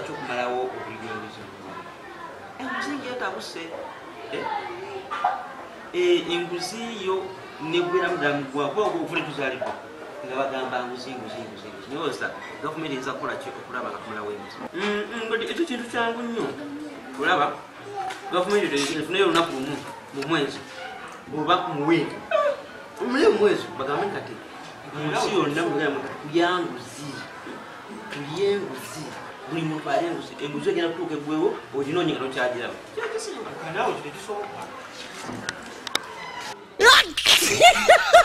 kumalawo okulya enguzi enguzi ngetabuse enguzi yo negwera mudamu gwako okufuna tuzalibwa nga bagamba nguzi nyoza gavumenti eyinza kukola ki okulaba nga tumalawo enguzi ekyo kintu kyangu nnyo olaba gavumenti efunayo olunaku lumu mu mwezi oba muwiki omule mu mwezi bagambe kati ensi yonna tulye enguzi buli muntu alya enguzi enguzi egenda kutuuka eggwewo oginoonye nga tokyagiraba kyekisinga nawe kitekisoboka